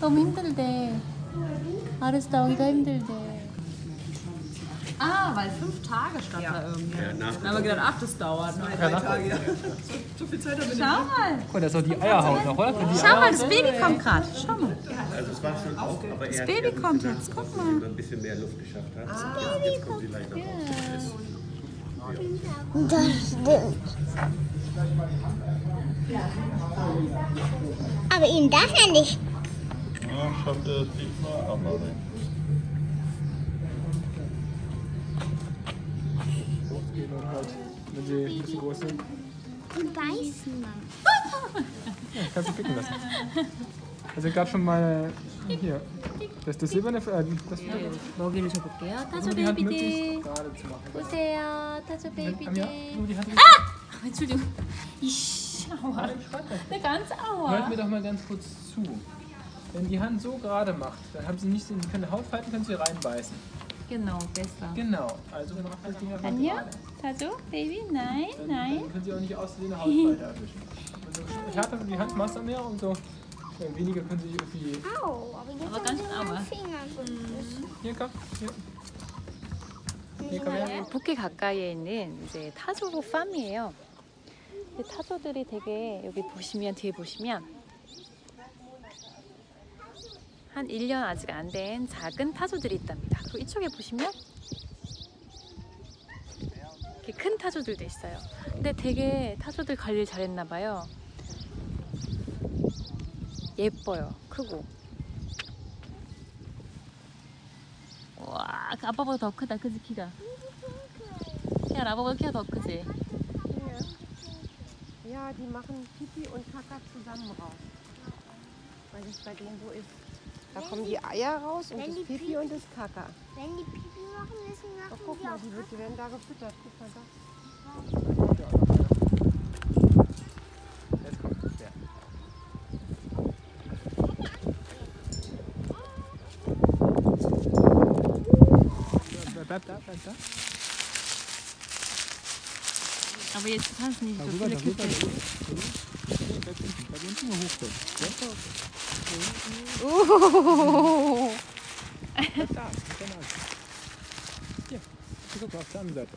너무 힘들대. 아래서 나오기가 힘들대. Ah, weil 5 Tage stand da irgendwie. Ja, Dann haben wir gedacht, ach, das dauert noch. 3 Tage. Ja. So viel Zeit haben wir Schau mal. Guck mal, da ist auch die Eierhaut noch, oder? Für die Schau mal, das Baby kommt gerade. Schau mal. Also es war schon auch, aber Das er Baby hat kommt jetzt. Guck mal. ein bisschen mehr Luft geschafft hat. Jetzt kommt sie leichter raus. Das stimmt. Aber ihm darf er nicht. Ja, schafft er es diesmal, aber nicht. Gehen und halt, wenn sie ein bisschen groß sind. Die beißen. Ja, kannst du picken lassen. Also gerade schon mal hier. Das silberne, das 먹이를 줘볼게요. 타조 nur die Hand 베이비들. möglichst gerade zu machen. 보세요. 타조 Ja, 베이비들. nur die Hand. Entschuldigung. Isch, aua. Ne, ganz Hört aua. mir doch mal ganz kurz zu. Wenn die Hand so gerade macht, dann haben sie nicht, sie können Haut falten, können sie reinbeißen. Genau, besser. Genau, also dann macht das Ding einfach 안녕? gerade. 타조? 베이비? Nein, Dann nein. können sie auch nicht aus Versehen eine Hautfalte erwischen. Also härter die Handmasse mehr und so weniger können sie irgendwie... Au, aber jetzt Aber haben ganz sie sauber. meinen Finger gebissen. Hier, komm. Hier, komm her. 푸켓 가까이에 있는 이제 타조 팜이에요. 근데 타조들이 되게 여기 보시면 뒤에 보시면 한 1년 아직 안 된 작은 타조들이 있답니다. 그리고 이쪽에 보시면 이렇게 큰 타조들도 있어요. 근데 되게 타조들 관리를 잘했나 봐요. 예뻐요. 크고. 와, 아빠보다 더 크다. 그지 키가? 야, 아빠보다 키가 더 크지? Ja, die machen Pipi und Kaka zusammen raus. Weil das bei denen so ist. Da kommen die Eier raus und Wenn das die Pipi und das Kaka. Wenn die Pipi machen müssen, Ach, machen guck die mal, auch die werden da gefüttert. Guck mal da. Jetzt kommt der. Bleib da, bleib da. Aber jetzt passen nicht so Darüber, viele darüber, Köpfe. Bleib unten mal hoch. Oh. Bleib da, mit der Nase. Hier, guck mal auf der anderen Seite.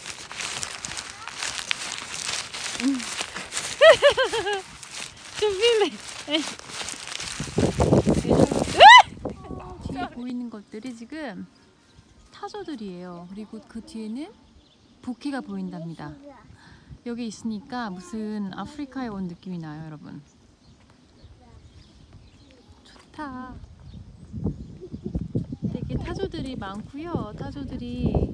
좀 필래. 뒤에 보이는 것들이 지금 타조들이에요. 그리고 그 뒤에는 보케가 보인답니다. 여기 있으니까 무슨 아프리카에 온 느낌이 나요, 여러분. 좋다. 되게 타조들이 많고요. 타조들이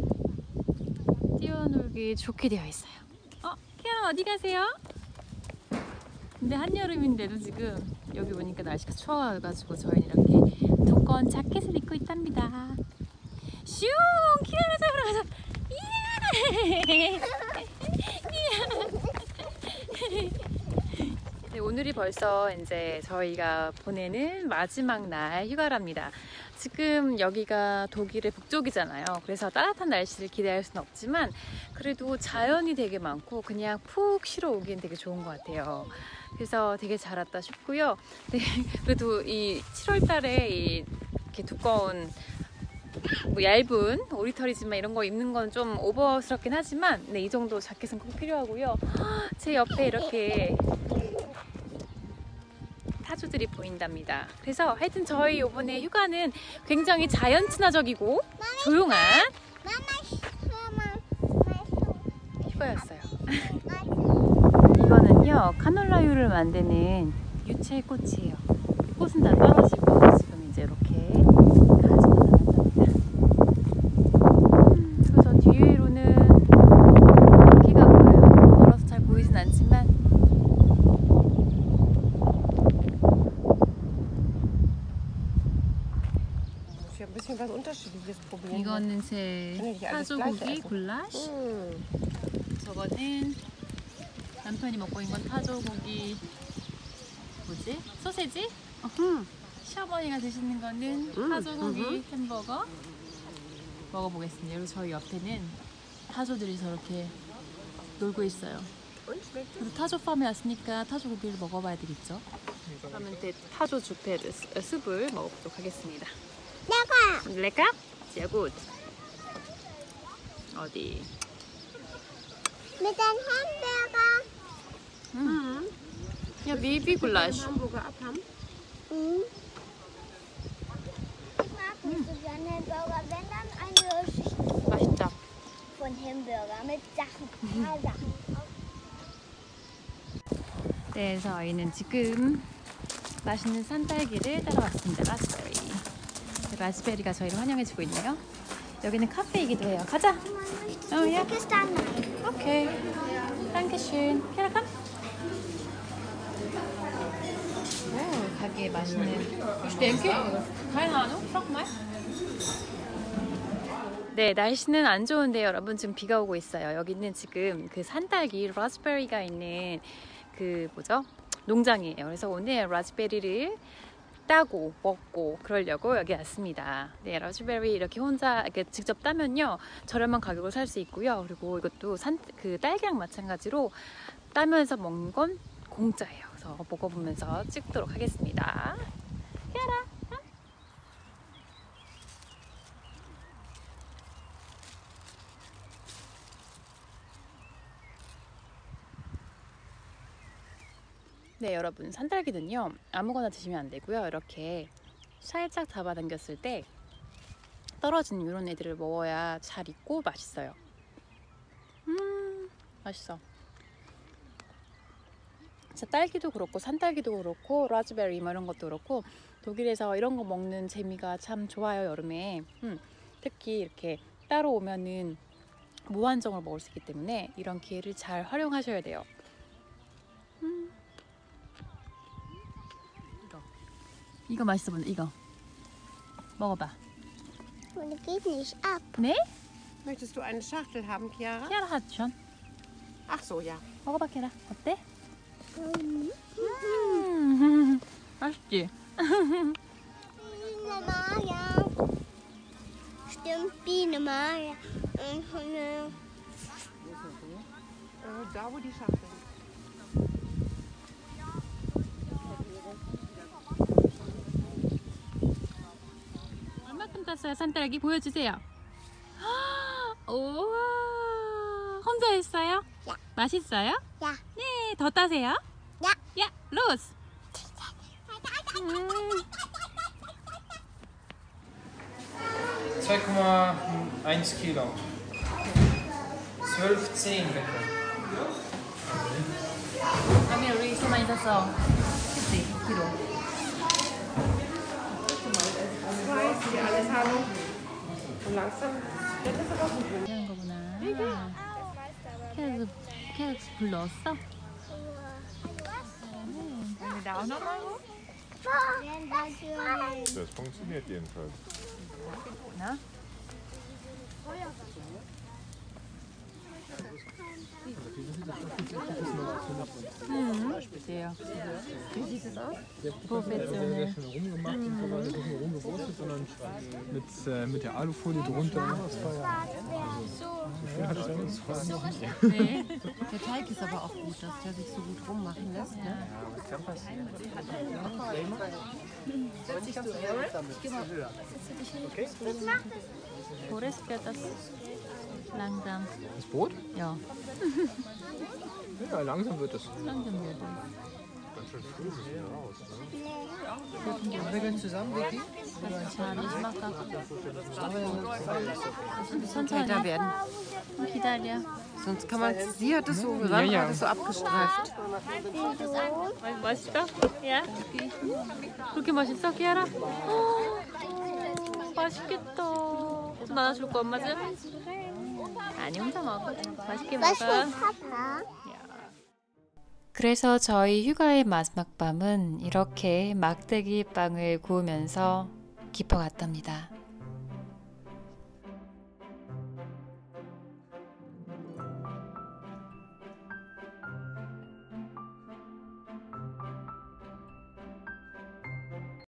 뛰어놀기 좋게 되어 있어요. 키아라 어디 가세요? 근데 한여름인데도 지금 여기 오니까 날씨가 추워가지고 저희는 이렇게 두꺼운 자켓을 입고 있답니다. 슝! 키아라 잡으러 가자! 이야! 네, 오늘이 벌써 이제 저희가 보내는 마지막 날 휴가랍니다. 지금 여기가 독일의 북쪽이잖아요. 그래서 따뜻한 날씨를 기대할 수는 없지만 그래도 자연이 되게 많고 그냥 푹 쉬러 오기엔 되게 좋은 것 같아요. 그래서 되게 잘 왔다 싶고요. 네, 그래도 이 7월 달에 이렇게 두꺼운 뭐 얇은 오리털이지만 이런 거 입는 건 좀 오버스럽긴 하지만 네, 이 정도 자켓은 꼭 필요하고요. 제 옆에 이렇게 타조들이 보인답니다. 그래서 하여튼 저희 이번에 휴가는 굉장히 자연 친화적이고 조용한 휴가였어요. 이거는요 카놀라유를 만드는 유채 꽃이에요. 꽃은 다 떨어지고 지금 이제 이렇게 가지고 나간답니다. 그래서 뒤로는 바퀴가 보여요. 멀어서 잘 보이진 않지만 Ein bisschen was Unterschiedliches probieren. 이거는 제 저는 이게 알겠어. 타조고기 라이스 굴라시. 저거는 남편이 먹고 있는 건 타조고기 뭐지? 소세지? 시어머니가 드시는 거는 타조고기 햄버거 먹어보겠습니다. 그리고 저희 옆에는 타조들이 저렇게 놀고 있어요. Und schmeckt es? 그리고 타조 팜에 왔으니까 타조 고기를 먹어봐야 되겠죠. 그러면 이제 타조 주페드 숲을 먹어보도록 하겠습니다. Lecker. 레카? sehr gut. 어디? Mit einem Hamburger. Ja, wie Gulasch. Hamburger abhaben. Mhm. Ich mag nicht so gerne Hamburger, wenn dann eine Schicht 맛있다. von Hamburger mit Sachen, ein paar Sachen. 네, 저희는 지금 맛있는 산딸기를 따라왔습니다. 라스베리. 라스베리가 저희를 환영해주고 있네요. 여기는 카페이기도 해요. 가자. 야. Bis dann. 오케이. Dankeschön. 캐라카. 오, 가게에 맛있는. Ich denke. keine Ahnung. Frag mal. 네, 날씨는 안 좋은데 여러분 지금 비가 오고 있어요. 여기는 지금 그 산딸기 라스베리가 있는 그 뭐죠? 농장이에요. 그래서 오늘 라즈베리를 따고 먹고 그러려고 여기 왔습니다. 네, 라즈베리 이렇게 혼자 이렇게 직접 따면요 저렴한 가격으로 살 수 있고요. 그리고 이것도 그 딸기랑 마찬가지로 따면서 먹는 건 공짜예요. 그래서 먹어보면서 찍도록 하겠습니다. 야라. 네, 여러분 산딸기는요 아무거나 드시면 안 되고요. 이렇게 살짝 잡아당겼을 때 떨어진 이런 애들을 먹어야 잘 익고 맛있어요. 맛있어. 진짜 딸기도 그렇고 산딸기도 그렇고 라즈베리 이런 것도 그렇고 독일에서 이런 거 먹는 재미가 참 좋아요. 여름에 특히 이렇게 따로 오면은 무한정으로 먹을 수 있기 때문에 이런 기회를 잘 활용하셔야 돼요. 이거 맛있어 보인다. 이거 먹어봐. Und geht nicht ab. 네? Möchtest du eine Schachtel haben, Chiara? 키아라 hat schon. Ach so, ja. 먹어봐 키아라. 어때? 맛있지? Biene Maya. Stimmt, Biene Maya. Da, wo die Schachtel ist. 얼마큼 땄어요? 산딸기 보여주세요. 우와, 혼자 했어요? 야. 맛있어요? 야. 네, 더 따세요. 야. 야, 로스. 2,1 Kilo. 12,10 bitte. 아미 우리 이렇게 많이 샀어. 그치? 키로. Weiß, die alles haben. Und langsam wird es aber gut. 이런 거구나. 캐럿 불 넣었어? Das funktioniert jedenfalls. 나? Sehr. Wie sieht es aus? Professionell. Schön rumgemacht und so weiter. Nicht nur rumgewurstet, sondern mit der Alufolie drunter. Das war ja. Nee. Der Teig ist aber auch gut, dass der sich so gut rummachen lässt. Ne? Boris wird das langsam. Das Brot? Ja, Ja, langsam wird es. langsam wird es. Wickeln zusammen, Vicky? 잘 이스마까. Älter 천천히 werden. 기다려. Sonst kann man. Sie hat es so gerannt, ja. hat es so abgestreift. 맛있어? 야? 그렇게 맛있어, 키아라? 맛있겠다. 좀 나눠줄 거 엄마 좀? 아니 혼자 먹어. 맛있게 Was 먹어. für Papa? 그래서 저희 휴가의 마지막 밤은 이렇게 막대기 빵을 구우면서 깊어갔답니다.